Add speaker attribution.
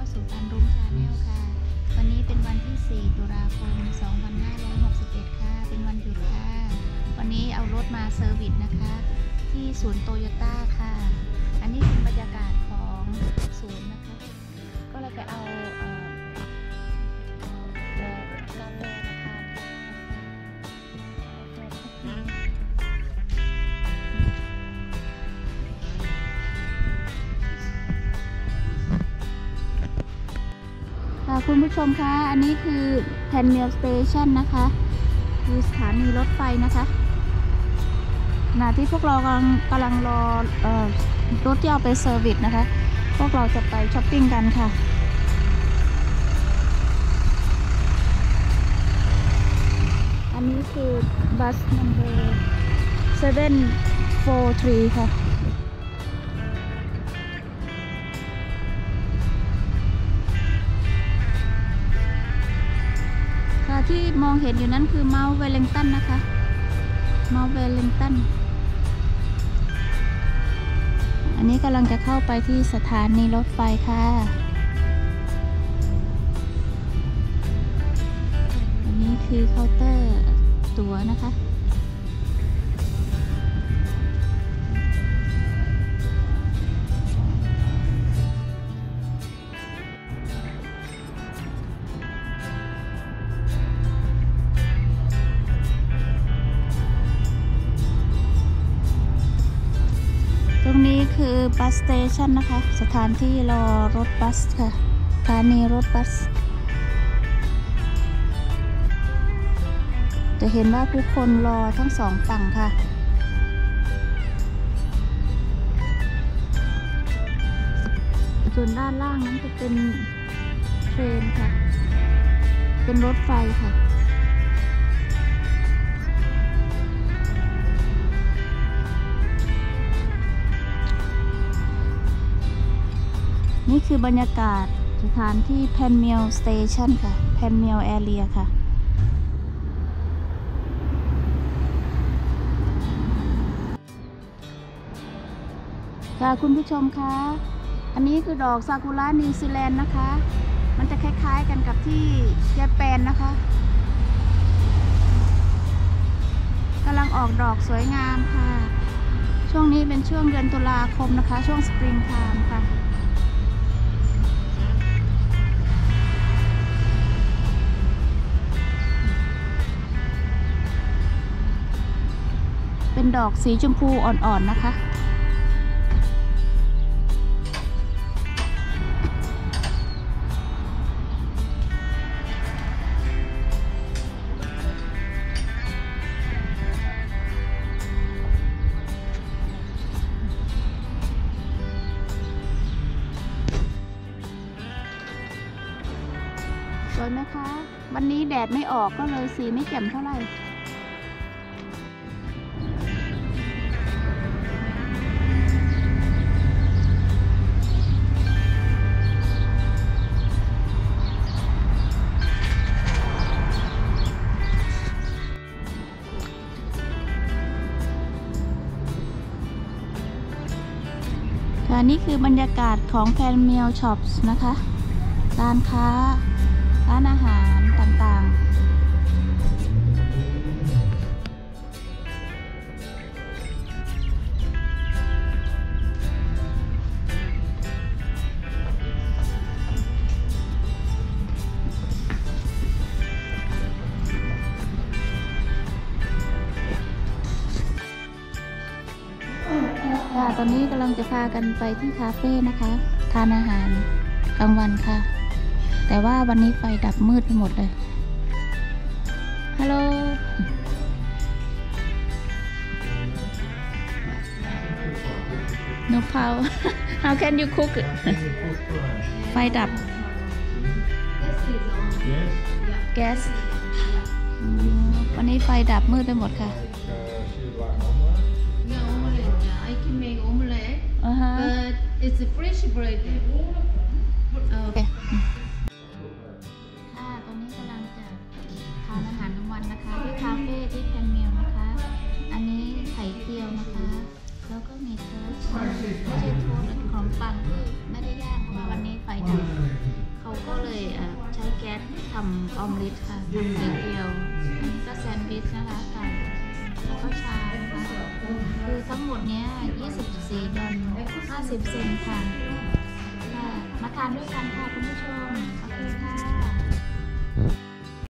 Speaker 1: เข้าสู่ปานรุ้งชาแนลค่ะวันนี้เป็นวันที่ 4 ตุลาคม 2561 ค่ะเป็นวันหยุดค่ะวันนี้เอารถมาเซอร์วิสนะคะที่ศูนย์โตโยต้าค่ะอันนี้เป็นบรรยากาศของศูนย์นะคะก็เลยไปเอากาแฟนะคะคุณผู้ชมคะอันนี้คือแพนเมลสเตชันนะคะคือสถานีรถไฟนะคะขณะที่พวกเรากำลังรอรถที่เอาไปเซอร์วิสนะคะพวกเราจะไปช้อปปิ้งกันค่ะอันนี้คือบัสนัมเบอร์743ค่ะที่มองเห็นอยู่นั้นคือ Mount Wellington นะคะ Mount Wellington อันนี้กำลังจะเข้าไปที่สถานีรถไฟค่ะอันนี้คือเคาน์เตอร์ตั๋วนะคะตรงนี้คือบัสสเตชันนะคะสถานที่รอรถบัสค่ะสถานีรถบัสจะเห็นว่าผู้คนรอทั้งสองฝั่งค่ะส่วนด้านล่างนั้นจะเป็นเทรนค่ะเป็นรถไฟค่ะนี่คือบรรยากาศสถานที่แพนเมลสเตชันค่ะแพนเมลแอเรียค่ะคุณผู้ชมคะอันนี้คือดอกซากุระนิวซีแลนด์นะคะมันจะคล้ายๆกันกับที่ญี่ปุ่นนะคะกำลังออกดอกสวยงามค่ะช่วงนี้เป็นช่วงเดือนตุลาคมนะคะช่วงสปริงไทม์ค่ะเป็นดอกสีชมพูอ่อนๆนะคะสวยไหมคะวันนี้แดดไม่ออกก็เลยสีไม่แจ่มเท่าไหร่นี่คือบรรยากาศของแพนเมลช็อปส์นะคะร้านค้าร้านอาหารต่างตอนนี้กำลังจะพากันไปที่คาเฟ่นะคะทานอาหารกลางวันค่ะแต่ว่าวันนี้ไฟดับมืดไปหมดเลยฮัลโหล no power how can you cook ไฟดับ gas วันนี้ไฟดับมืดไปหมดค่ะ
Speaker 2: But it's a fresh bread.
Speaker 1: ค่ะตอนนี้กำลังจะทานอาหารกลางวันนะคะที่คาเฟ่ที่แพนเมลนะคะ อันนี้ไข่เจียวนะคะแล้วก็มีโทสต์ไม่ใช่โทสต์ขนมปังที่ไม่ได้ย่างเพราะว่าวันนี้ไฟดับำออมเล็ตค่ะทำไข่เจียวอันนี้ก็แซนด์วิชนะคะไก่แล้วก็ชานะคะคือทั้งหมดเนี้ย24 ดอล50 เซนต์ค่ะมาทานด้วยกันค่ะคุณผู้ชมโอเคค่ะ